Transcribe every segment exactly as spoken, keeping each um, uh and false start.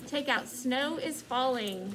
Take out snow is falling.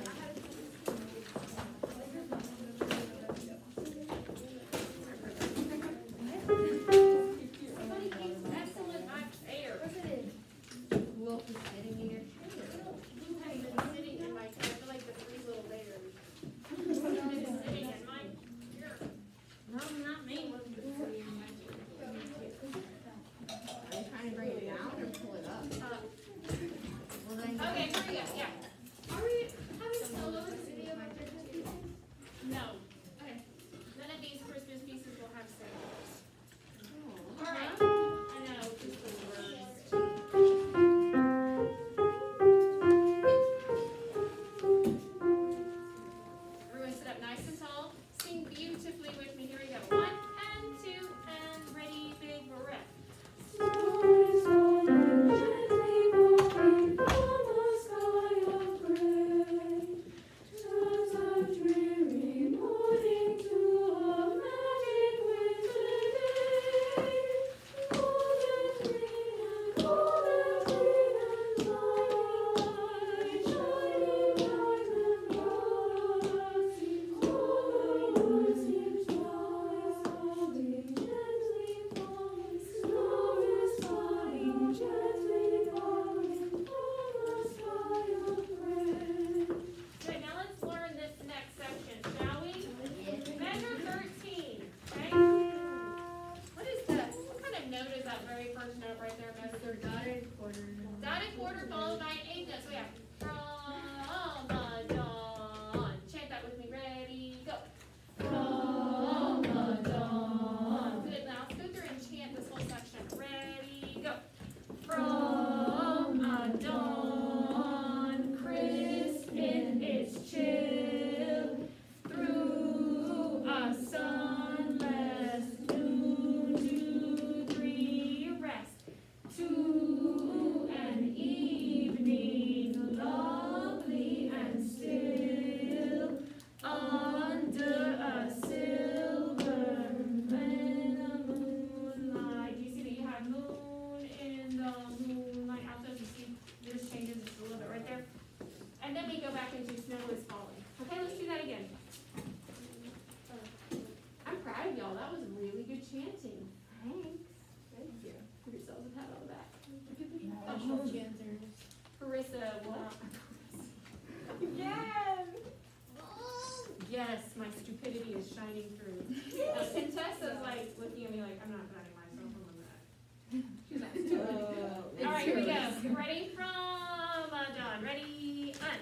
Yes, my stupidity is shining through. Now, Contessa's like looking at me like, I'm not patting myself on that. She's not stupid. Uh, All right, here we go. Ready? From a dawn. Ready? On.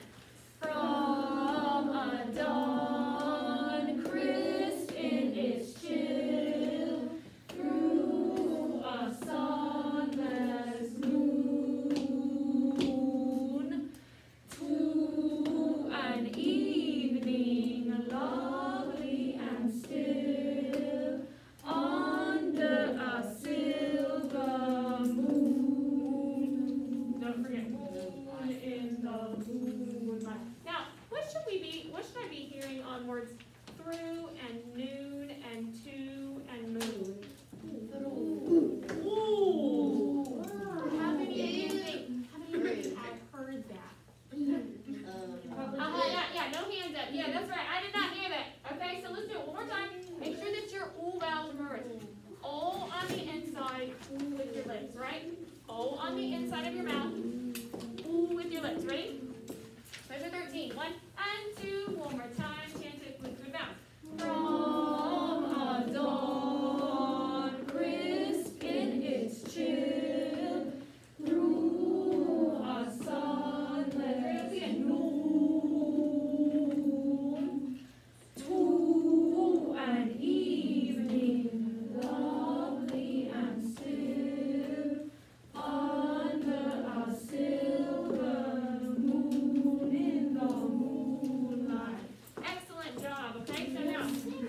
From a dawn, crisp in its chill, through a sunless moon, to an evening lovely and still, under a silver moon. Don't forget moon in the moonlight. Now, what should we be? What should I be hearing on words through and noon and to and moon? Through. Ooh. How many of you think? How many of you have heard that? Uh, yeah, yeah, no hands up. Yeah, that's right. I did not hear that. Okay, so let's do it one more time. Make sure that your ooh vowels are merged. O on the inside, ooh with your lips, right? O on the inside of your mouth, ooh with your lips. Ready? Measure thirteen. One and two. One more time. Chant it with your mouth. From a dawn, crisp in its chill, through a sunless noon, to an evening lovely and still, under a silver moon in the moonlight. Excellent job. Okay, so now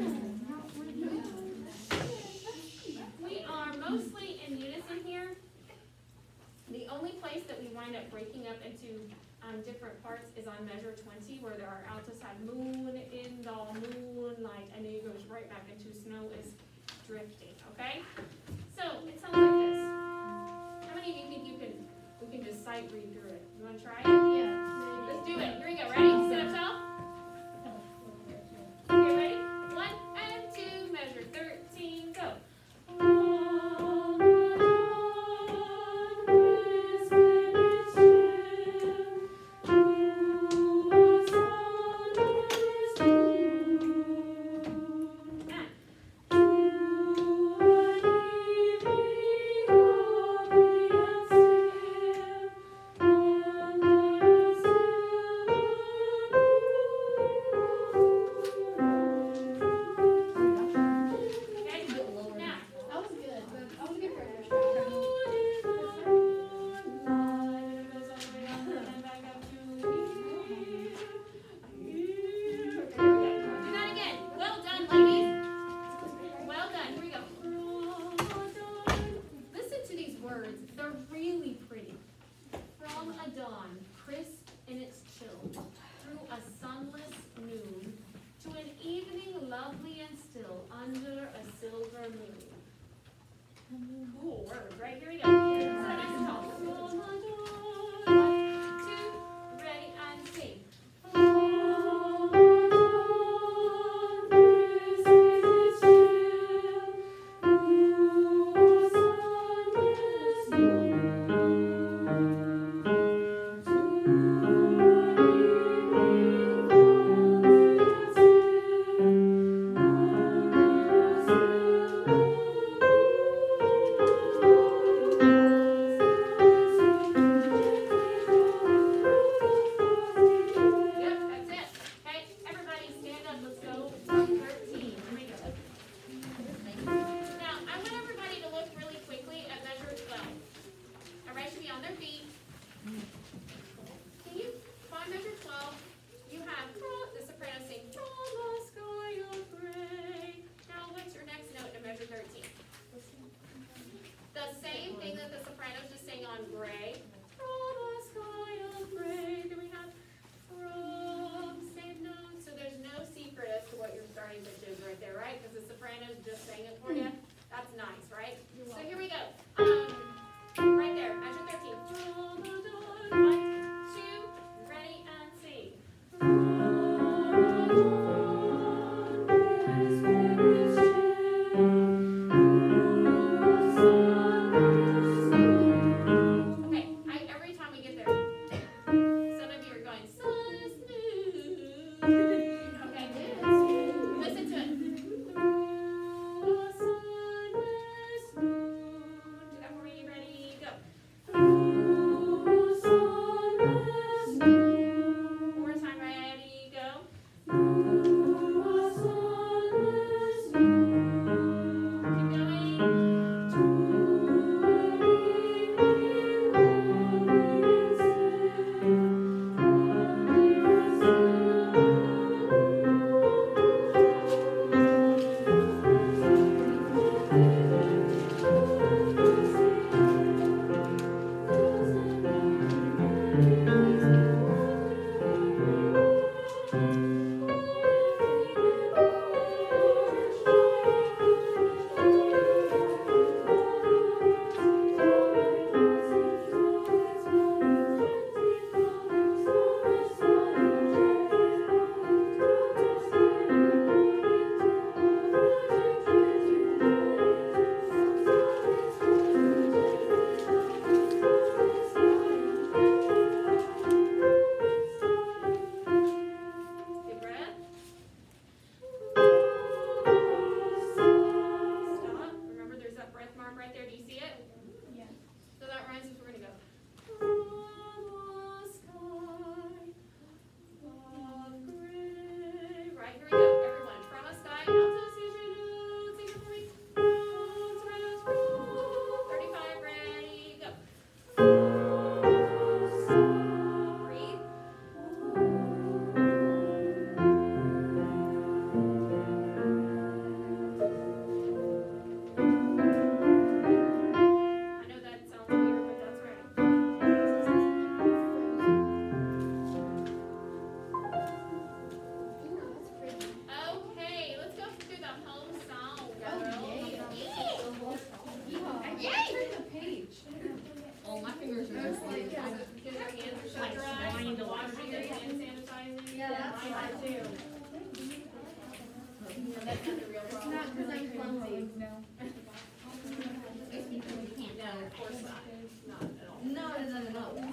we are mostly in unison here. The only place that we wind up breaking up into um, different parts is on measure twenty, where there are alto side moon in the moonlight, and then it goes right back into snow is drifting. Okay, so it sounds like this. How many of you think you can we can just sight read through it? You want to try it? Yeah. words, right? Here we go. So nice and tall. One, two, ready, and sing. No, no, no, no.